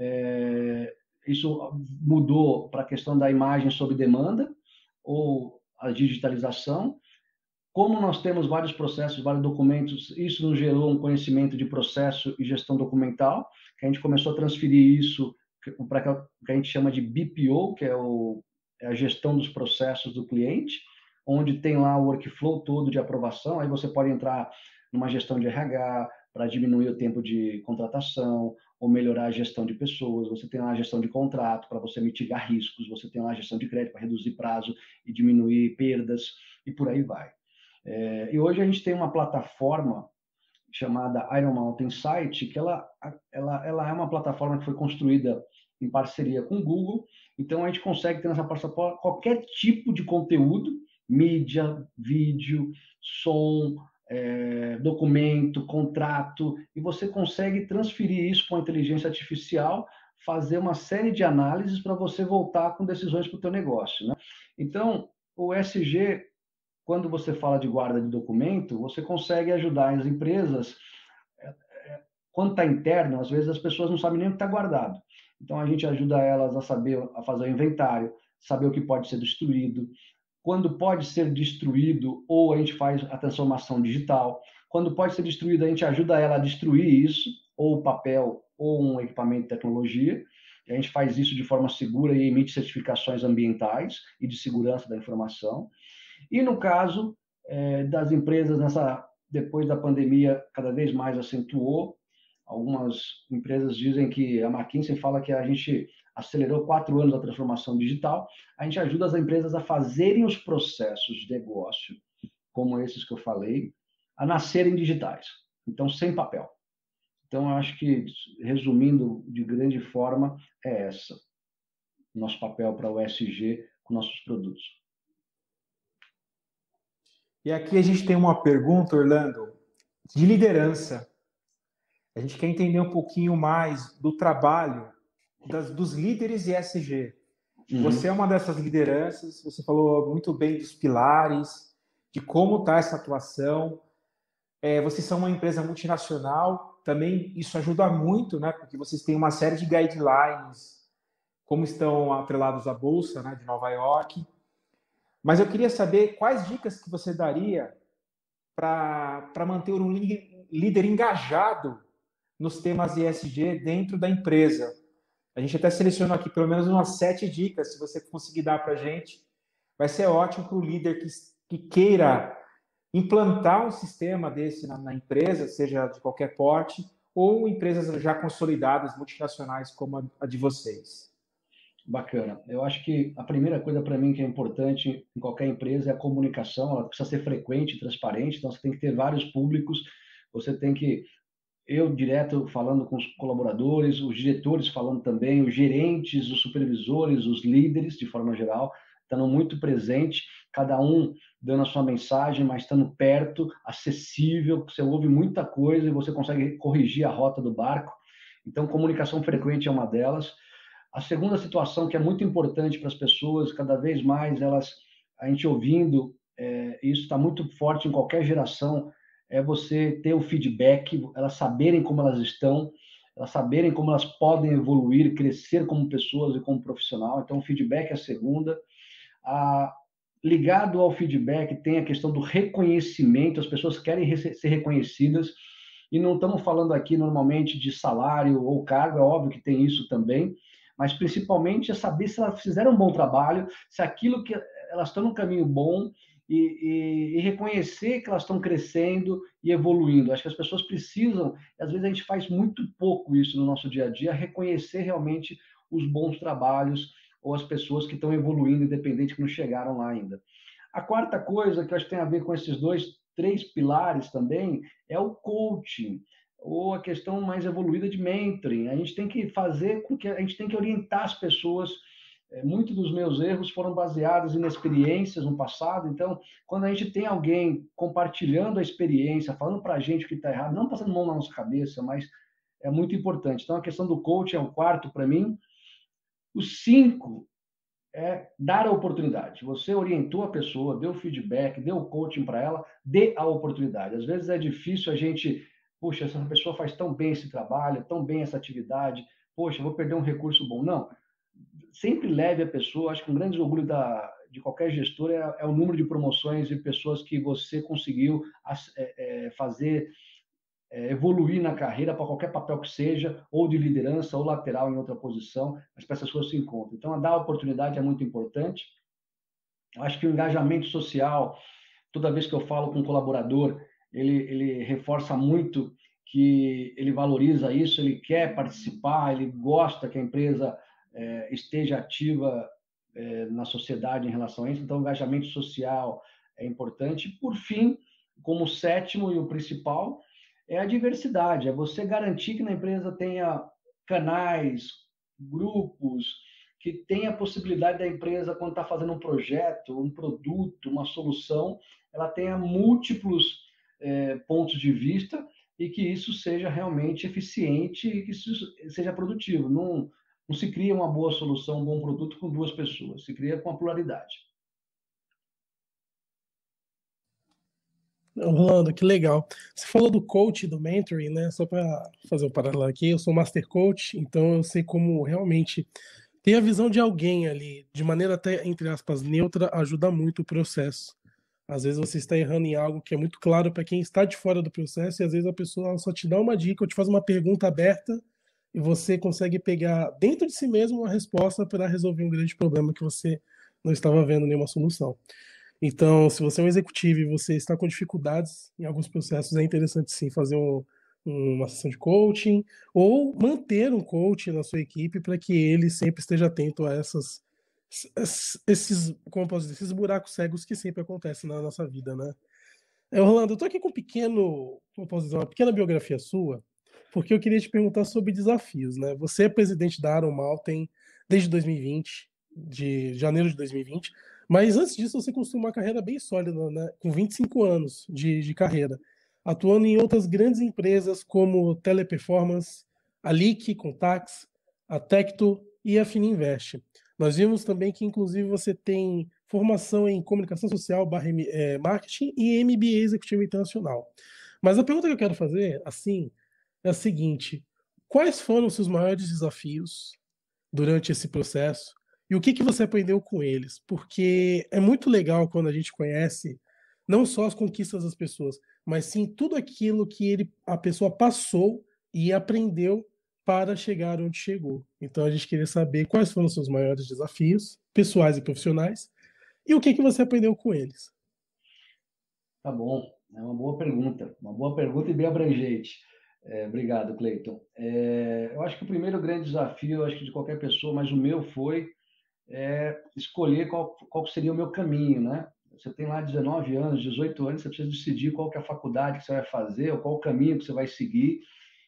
é, isso mudou para a questão da imagem sob demanda ou a digitalização. Como nós temos vários processos, vários documentos, isso nos gerou um conhecimento de processo e gestão documental, que a gente começou a transferir isso para o que a gente chama de B P O, que é o é a gestão dos processos do cliente, onde tem lá o workflow todo de aprovação, aí você pode entrar numa gestão de R H para diminuir o tempo de contratação, ou melhorar a gestão de pessoas, você tem lá a gestão de contrato para você mitigar riscos, você tem lá a gestão de crédito para reduzir prazo e diminuir perdas, e por aí vai. É, e hoje a gente tem uma plataforma chamada Iron Mountain Site, que ela, ela, ela é uma plataforma que foi construída em parceria com o Google, então a gente consegue ter nessa plataforma qualquer tipo de conteúdo, mídia, vídeo, som, é, documento, contrato, e você consegue transferir isso com a inteligência artificial, fazer uma série de análises para você voltar com decisões para o teu negócio, né? Então, o E S G, quando você fala de guarda de documento, você consegue ajudar as empresas. Quando está interno, às vezes as pessoas não sabem nem o que está guardado. Então, a gente ajuda elas a saber, a fazer o inventário, saber o que pode ser destruído, quando pode ser destruído, ou a gente faz a transformação digital. Quando pode ser destruído, a gente ajuda ela a destruir isso, ou papel, ou um equipamento de tecnologia. A gente faz isso de forma segura e emite certificações ambientais e de segurança da informação. E no caso é, das empresas, nessa, depois da pandemia, cada vez mais acentuou. Algumas empresas dizem que a McKinsey fala que a gente acelerou quatro anos a transformação digital. A gente ajuda as empresas a fazerem os processos de negócio, como esses que eu falei, a nascerem digitais. Então, sem papel. Então, eu acho que, resumindo de grande forma, é essa. Nosso papel para o E S G com nossos produtos. E aqui a gente tem uma pergunta, Orlando, de liderança. A gente quer entender um pouquinho mais do trabalho das, dos líderes E S G. Uhum. Você é uma dessas lideranças, você falou muito bem dos pilares, de como está essa atuação. É, vocês são uma empresa multinacional, também isso ajuda muito, né? Porque vocês têm uma série de guidelines, como estão atrelados à Bolsa, né, de Nova York. Mas eu queria saber quais dicas que você daria para manter um líder engajado nos temas E S G dentro da empresa. A gente até selecionou aqui pelo menos umas sete dicas, se você conseguir dar para a gente. Vai ser ótimo para o líder que, que queira implantar um sistema desse na, na empresa, seja de qualquer porte, ou empresas já consolidadas, multinacionais como a, a de vocês. Bacana. Eu acho que a primeira coisa para mim que é importante em qualquer empresa é a comunicação. Ela precisa ser frequente, transparente, então você tem que ter vários públicos, você tem que, eu direto falando com os colaboradores, os diretores falando também, os gerentes, os supervisores, os líderes, de forma geral, estando muito presente, cada um dando a sua mensagem, mas estando perto, acessível, você ouve muita coisa e você consegue corrigir a rota do barco. Então, comunicação frequente é uma delas. A segunda situação que é muito importante para as pessoas, cada vez mais elas, a gente ouvindo, é, isso está muito forte em qualquer geração, é você ter o feedback, elas saberem como elas estão, elas saberem como elas podem evoluir, crescer como pessoas e como profissional. Então, o feedback é a segunda. A, ligado ao feedback, tem a questão do reconhecimento, as pessoas querem ser reconhecidas, e não estamos falando aqui normalmente de salário ou cargo, é óbvio que tem isso também, mas principalmente é saber se elas fizeram um bom trabalho, se aquilo que elas estão no caminho bom, e, e, e reconhecer que elas estão crescendo e evoluindo. Acho que as pessoas precisam, e às vezes a gente faz muito pouco isso no nosso dia a dia, reconhecer realmente os bons trabalhos ou as pessoas que estão evoluindo, independente que não chegaram lá ainda. A quarta coisa que eu acho que tem a ver com esses dois, três pilares também, é o coaching, ou a questão mais evoluída de mentoring. A gente tem que fazer com que a gente tem que orientar as pessoas. Muitos dos meus erros foram baseados em experiências no passado, então, quando a gente tem alguém compartilhando a experiência, falando para a gente o que está errado, não passando mão na nossa cabeça, mas é muito importante. Então, a questão do coaching é o quarto para mim. O cinco é dar a oportunidade. Você orientou a pessoa, deu feedback, deu coaching para ela, dê a oportunidade. Às vezes é difícil a gente, poxa, essa pessoa faz tão bem esse trabalho, tão bem essa atividade, poxa, vou perder um recurso bom. Não, sempre leve a pessoa. Acho que um grande orgulho da, de qualquer gestor é, é o número de promoções e pessoas que você conseguiu é, é, fazer é, evoluir na carreira para qualquer papel que seja, ou de liderança, ou lateral em outra posição, mas para essas coisas se encontram. Então, a dar oportunidade é muito importante. Acho que o engajamento social, toda vez que eu falo com um colaborador, ele, ele reforça muito que ele valoriza isso, ele quer participar, ele gosta que a empresa é, esteja ativa é, na sociedade em relação a isso. Então, o engajamento social é importante. Por fim, como sétimo e o principal, é a diversidade, é você garantir que na empresa tenha canais, grupos, que tenha a possibilidade da empresa, quando está fazendo um projeto, um produto, uma solução, ela tenha múltiplos é, pontos de vista e que isso seja realmente eficiente e que isso seja produtivo. Não, não se cria uma boa solução, um bom produto com duas pessoas, se cria com a pluralidade. Rolando, que legal. Você falou do coach, do mentoring, né? Só para fazer um paralelo aqui, eu sou master coach, então eu sei como realmente ter a visão de alguém ali, de maneira até, entre aspas, neutra, ajuda muito o processo. Às vezes você está errando em algo que é muito claro para quem está de fora do processo, e às vezes a pessoa só te dá uma dica ou te faz uma pergunta aberta e você consegue pegar dentro de si mesmo uma resposta para resolver um grande problema que você não estava vendo nenhuma solução. Então, se você é um executivo e você está com dificuldades em alguns processos, é interessante sim fazer um, uma sessão de coaching ou manter um coach na sua equipe para que ele sempre esteja atento a essas, esses, como posso dizer, esses buracos cegos que sempre acontecem na nossa vida, né? É, Orlando, eu estou aqui com um pequeno, como posso dizer, uma pequena biografia sua, porque eu queria te perguntar sobre desafios, né? Você é presidente da Iron Mountain desde dois mil e vinte, de janeiro de dois mil e vinte, mas antes disso você construiu uma carreira bem sólida, né? Com vinte e cinco anos de, de carreira, atuando em outras grandes empresas como Teleperformance, a Leak, Contax, a Tecto e a Fininvest. Nós vimos também que, inclusive, você tem formação em comunicação social, barra, é, marketing e M B A executivo internacional. Mas a pergunta que eu quero fazer, assim, é a seguinte: quais foram os seus maiores desafios durante esse processo e o que, que você aprendeu com eles? Porque é muito legal quando a gente conhece não só as conquistas das pessoas, mas sim tudo aquilo que ele, a pessoa passou e aprendeu para chegar onde chegou. Então a gente queria saber quais foram os seus maiores desafios, pessoais e profissionais, e o que, que você aprendeu com eles. Tá bom, é uma boa pergunta, uma boa pergunta e bem abrangente. É, obrigado, Cleiton. É, eu acho que o primeiro grande desafio, eu acho que de qualquer pessoa, mas o meu foi é, escolher qual, qual seria o meu caminho, né? Você tem lá dezenove anos, dezoito anos, você precisa decidir qual que é a faculdade que você vai fazer, ou qual o caminho que você vai seguir.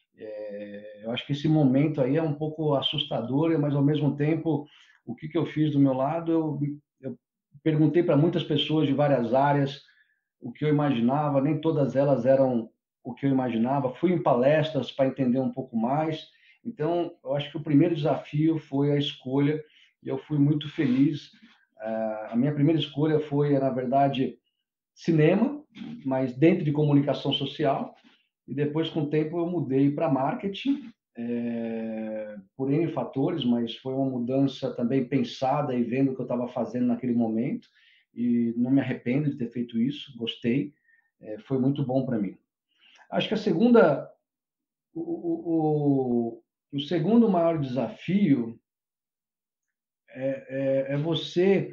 É, eu acho que esse momento aí é um pouco assustador, mas ao mesmo tempo, o que, que eu fiz do meu lado, eu, eu perguntei para muitas pessoas de várias áreas o que eu imaginava, nem todas elas eram o que eu imaginava. Fui em palestras para entender um pouco mais. Então, eu acho que o primeiro desafio foi a escolha, e eu fui muito feliz. A minha primeira escolha foi, na verdade, cinema, mas dentro de comunicação social. E depois, com o tempo, eu mudei para marketing. é, por N fatores, mas foi uma mudança também pensada e vendo o que eu estava fazendo naquele momento, e não me arrependo de ter feito isso, gostei, é, foi muito bom para mim. Acho que a segunda, o, o, o segundo maior desafio é, é, é você,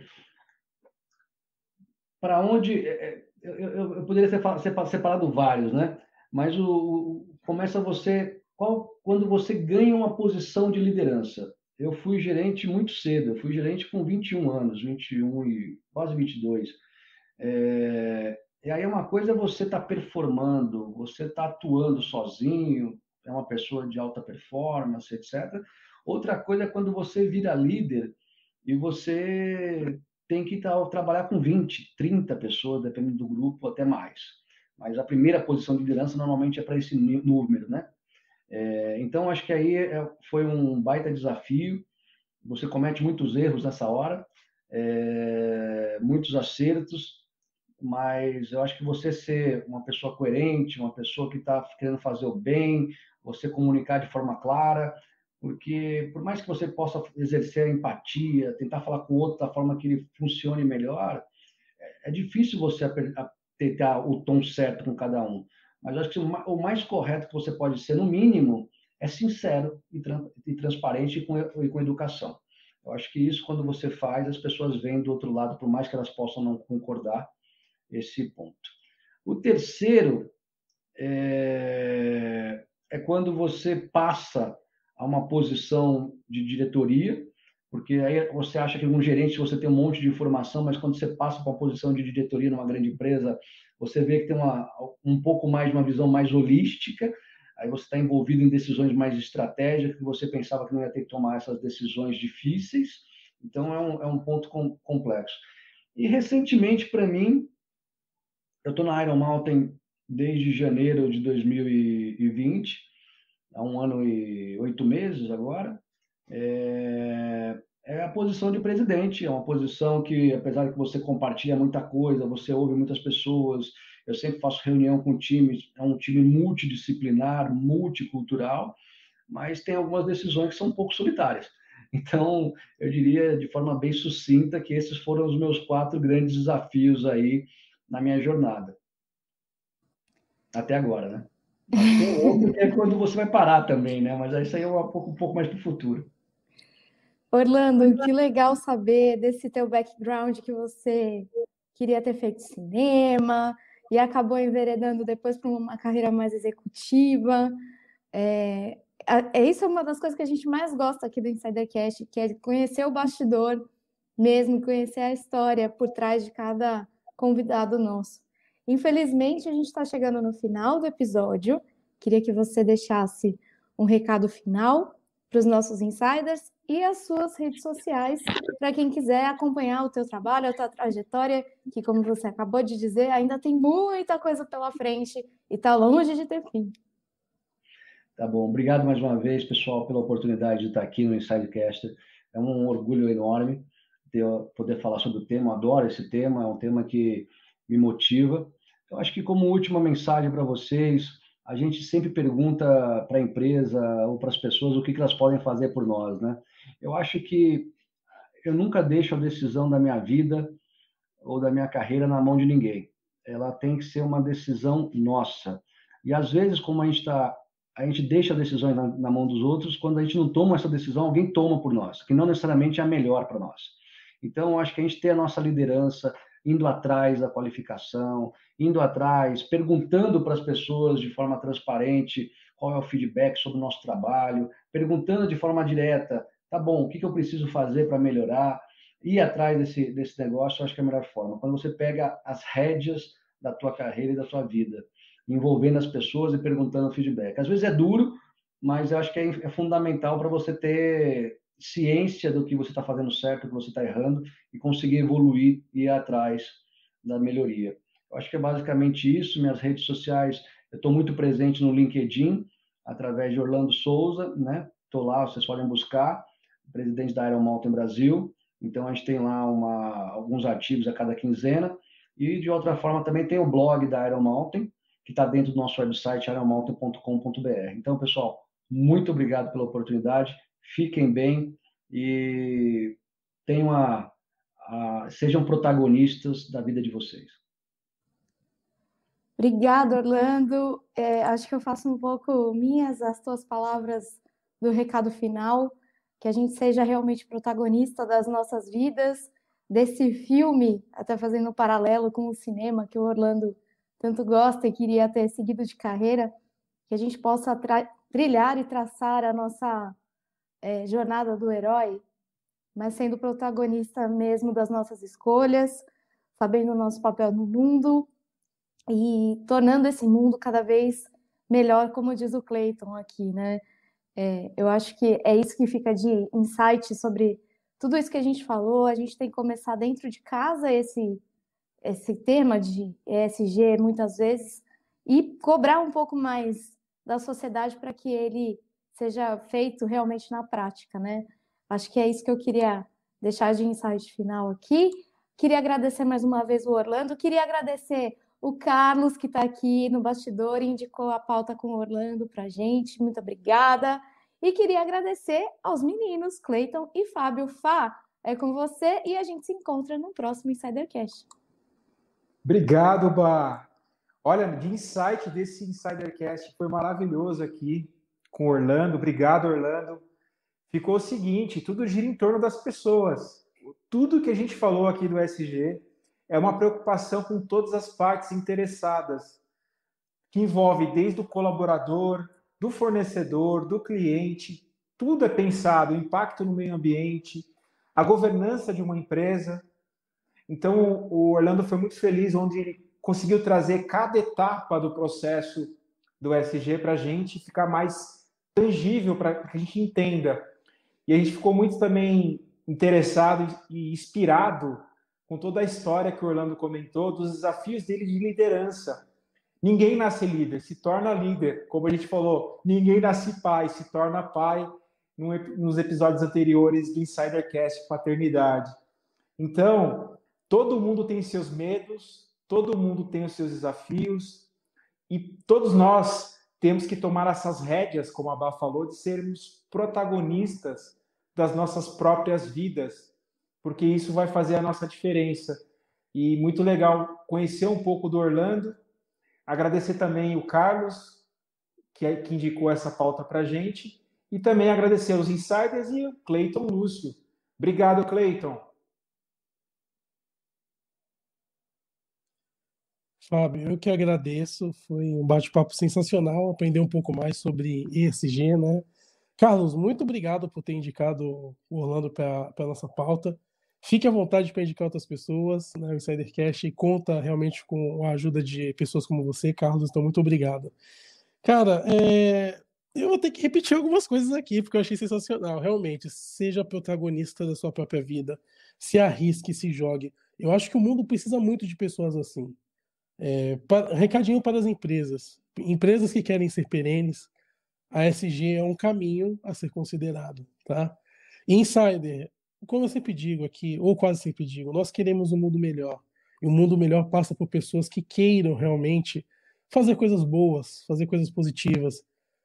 para onde, é, eu, eu, eu poderia ter separado vários, né? Mas o, o, começa você, qual, quando você ganha uma posição de liderança. Eu fui gerente muito cedo, eu fui gerente com vinte e um anos, vinte e um e quase vinte e dois. É, e aí uma coisa é você estar tá performando, você está atuando sozinho, é uma pessoa de alta performance, etcétera. Outra coisa é quando você vira líder e você tem que tá, trabalhar com vinte, trinta pessoas, dependendo do grupo, até mais. Mas a primeira posição de liderança normalmente é para esse número, né? É, então, acho que aí foi um baita desafio. Você comete muitos erros nessa hora, é, muitos acertos, mas eu acho que você ser uma pessoa coerente, uma pessoa que está querendo fazer o bem, você comunicar de forma clara, porque por mais que você possa exercer a empatia, tentar falar com o outro da forma que ele funcione melhor, é difícil você tentar o tom certo com cada um. Mas eu acho que o mais correto que você pode ser, no mínimo, é sincero e transparente e com, e com educação. Eu acho que isso, quando você faz, as pessoas veem do outro lado, por mais que elas possam não concordar, esse ponto. O terceiro é, é quando você passa a uma posição de diretoria, porque aí você acha que um gerente você tem um monte de informação, mas quando você passa para uma posição de diretoria numa grande empresa, você vê que tem uma, um pouco mais de uma visão mais holística, aí você está envolvido em decisões mais estratégicas, que você pensava que não ia ter que tomar essas decisões difíceis, então é um, é um ponto com, complexo. E recentemente, para mim, eu estou na Iron Mountain desde janeiro de dois mil e vinte, há um ano e oito meses agora. É, é a posição de presidente, é uma posição que, apesar de que você compartilha muita coisa, você ouve muitas pessoas, eu sempre faço reunião com times, é um time multidisciplinar, multicultural, mas tem algumas decisões que são um pouco solitárias. Então, eu diria de forma bem sucinta que esses foram os meus quatro grandes desafios aí na minha jornada. Até agora, né? Mas tem outro que é quando você vai parar também, né? Mas isso aí é um pouco, um pouco mais para o futuro. Orlando, que legal saber desse teu background, que você queria ter feito cinema e acabou enveredando depois para uma carreira mais executiva. É, é isso é uma das coisas que a gente mais gosta aqui do InsiderCast, que é conhecer o bastidor mesmo, conhecer a história por trás de cada convidado nosso. Infelizmente, a gente está chegando no final do episódio. Queria que você deixasse um recado final para os nossos insiders e as suas redes sociais, para quem quiser acompanhar o teu trabalho, a tua trajetória, que, como você acabou de dizer, ainda tem muita coisa pela frente e está longe de ter fim. Tá bom. Obrigado mais uma vez, pessoal, pela oportunidade de estar aqui no InsiderCast. É um orgulho enorme de eu poder falar sobre o tema. Eu adoro esse tema, é um tema que me motiva. Eu acho que, como última mensagem para vocês, a gente sempre pergunta para a empresa ou para as pessoas o que, que elas podem fazer por nós, né? Eu acho que eu nunca deixo a decisão da minha vida ou da minha carreira na mão de ninguém. Ela tem que ser uma decisão nossa. E, às vezes, como a gente está... a gente deixa decisões na, na mão dos outros, quando a gente não toma essa decisão, alguém toma por nós, que não necessariamente é a melhor para nós. Então, eu acho que a gente tem a nossa liderança, indo atrás da qualificação, indo atrás, perguntando para as pessoas de forma transparente qual é o feedback sobre o nosso trabalho, perguntando de forma direta, tá bom, o que, que eu preciso fazer para melhorar, ir atrás desse, desse negócio, eu acho que é a melhor forma. Quando você pega as rédeas da tua carreira e da tua vida, envolvendo as pessoas e perguntando feedback. Às vezes é duro, mas eu acho que é, é fundamental para você ter ciência do que você está fazendo certo, do que você está errando, e conseguir evoluir e ir atrás da melhoria. Eu acho que é basicamente isso. Minhas redes sociais, eu estou muito presente no LinkedIn, através de Orlando Souza, né? Estou lá, vocês podem buscar, presidente da Iron Mountain Brasil. Então, a gente tem lá uma, alguns artigos a cada quinzena, e de outra forma também tem o blog da Iron Mountain, que está dentro do nosso website iron mountain ponto com ponto b r. Então, pessoal, muito obrigado pela oportunidade, fiquem bem e tenham a, a, sejam protagonistas da vida de vocês. Obrigada, Orlando. É, acho que eu faço um pouco minhas as tuas palavras do recado final, que a gente seja realmente protagonista das nossas vidas, desse filme, até fazendo um paralelo com o cinema, que o Orlando tanto gosta e queria ter seguido de carreira, que a gente possa trilhar e traçar a nossa é, jornada do herói, mas sendo protagonista mesmo das nossas escolhas, sabendo o nosso papel no mundo, e tornando esse mundo cada vez melhor, como diz o Clayton aqui, né? É, eu acho que é isso que fica de insight sobre tudo isso que a gente falou. A gente tem que começar dentro de casa esse, esse tema de E S G, muitas vezes, e cobrar um pouco mais da sociedade para que ele seja feito realmente na prática, né? Acho que é isso que eu queria deixar de insight final aqui. Queria agradecer mais uma vez o Orlando, queria agradecer o Carlos, que está aqui no bastidor e indicou a pauta com o Orlando para a gente. Muito obrigada. E queria agradecer aos meninos, Clayton e Fábio. Fá, é com você e a gente se encontra no próximo Insidercast. Obrigado, Bá. Olha, de insight desse Insidercast foi maravilhoso aqui com o Orlando. Obrigado, Orlando. Ficou o seguinte, tudo gira em torno das pessoas. Tudo que a gente falou aqui do E S G é uma preocupação com todas as partes interessadas, que envolve desde o colaborador, do fornecedor, do cliente. Tudo é pensado, o impacto no meio ambiente, a governança de uma empresa. Então, o Orlando foi muito feliz, onde ele conseguiu trazer cada etapa do processo do E S G para a gente ficar mais tangível, para que a gente entenda. E a gente ficou muito também interessado e inspirado com toda a história que o Orlando comentou, dos desafios dele de liderança. Ninguém nasce líder, se torna líder. Como a gente falou, ninguém nasce pai, se torna pai nos episódios anteriores do Insidercast Paternidade. Então, todo mundo tem seus medos, todo mundo tem os seus desafios, e todos nós temos que tomar essas rédeas, como a Bá falou, de sermos protagonistas das nossas próprias vidas, porque isso vai fazer a nossa diferença. E muito legal conhecer um pouco do Orlando, agradecer também o Carlos, que, é, que indicou essa pauta para a gente, e também agradecer aos insiders e o Clayton Lúcio. Obrigado, Clayton. Fábio, eu que agradeço, foi um bate-papo sensacional, aprender um pouco mais sobre E S G, né? Carlos, muito obrigado por ter indicado o Orlando para a nossa pauta. Fique à vontade para indicar outras pessoas, né? O Insidercast conta realmente com a ajuda de pessoas como você, Carlos, então muito obrigado. Cara, é... eu vou ter que repetir algumas coisas aqui, porque eu achei sensacional. Realmente, seja protagonista da sua própria vida, se arrisque, se jogue. Eu acho que o mundo precisa muito de pessoas assim. É... Recadinho para as empresas. Empresas que querem ser perenes, a E S G é um caminho a ser considerado, tá? Insider, como eu sempre digo aqui, ou quase sempre digo, nós queremos um mundo melhor. E um mundo melhor passa por pessoas que queiram realmente fazer coisas boas, fazer coisas positivas.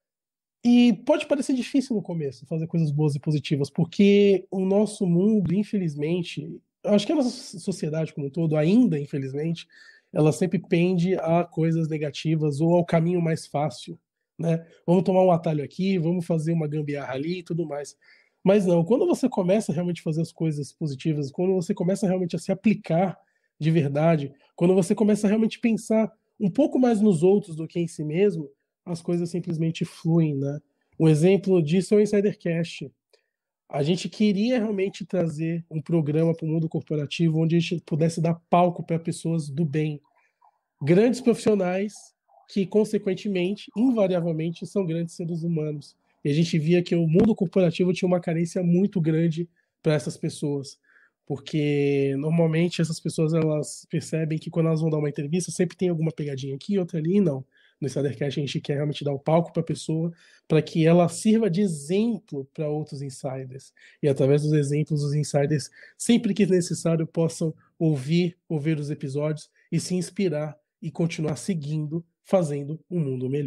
E pode parecer difícil no começo fazer coisas boas e positivas, porque o nosso mundo, infelizmente, acho que a nossa sociedade como um todo, ainda infelizmente, ela sempre pende a coisas negativas ou ao caminho mais fácil, né? Vamos tomar um atalho aqui, vamos fazer uma gambiarra ali e tudo mais. Mas não, quando você começa realmente a fazer as coisas positivas, quando você começa realmente a se aplicar de verdade, quando você começa a realmente pensar um pouco mais nos outros do que em si mesmo, as coisas simplesmente fluem, né? Um exemplo disso é o Insidercast. A gente queria realmente trazer um programa para o mundo corporativo onde a gente pudesse dar palco para pessoas do bem, grandes profissionais que, consequentemente, invariavelmente, são grandes seres humanos. E a gente via que o mundo corporativo tinha uma carência muito grande para essas pessoas, porque normalmente essas pessoas elas percebem que quando elas vão dar uma entrevista sempre tem alguma pegadinha aqui, outra ali, e não. No Insidercast a gente quer realmente dar o palco para a pessoa, para que ela sirva de exemplo para outros insiders. E através dos exemplos, os insiders, sempre que necessário, possam ouvir, ouvir os episódios e se inspirar e continuar seguindo, fazendo um mundo melhor.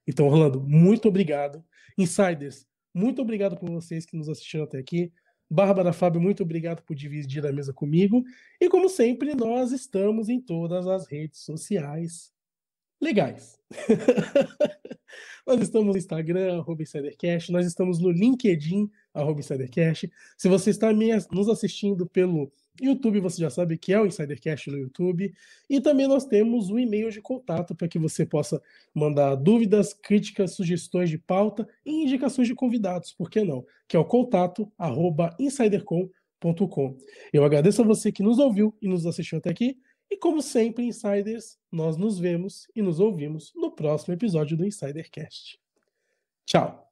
Então, Orlando, muito obrigado. Insiders, muito obrigado por vocês que nos assistiram até aqui. Bárbara, Fábio, muito obrigado por dividir a mesa comigo. E, como sempre, nós estamos em todas as redes sociais legais. Nós estamos no Instagram, arroba InsiderCast, nós estamos no LinkedIn, arroba InsiderCast. Se você está nos assistindo pelo YouTube, você já sabe que é o InsiderCast no YouTube. E também nós temos o e-mail de contato para que você possa mandar dúvidas, críticas, sugestões de pauta e indicações de convidados, por que não? Que é o contato arroba insidercom ponto com. Eu agradeço a você que nos ouviu e nos assistiu até aqui. E como sempre, Insiders, nós nos vemos e nos ouvimos no próximo episódio do InsiderCast. Tchau!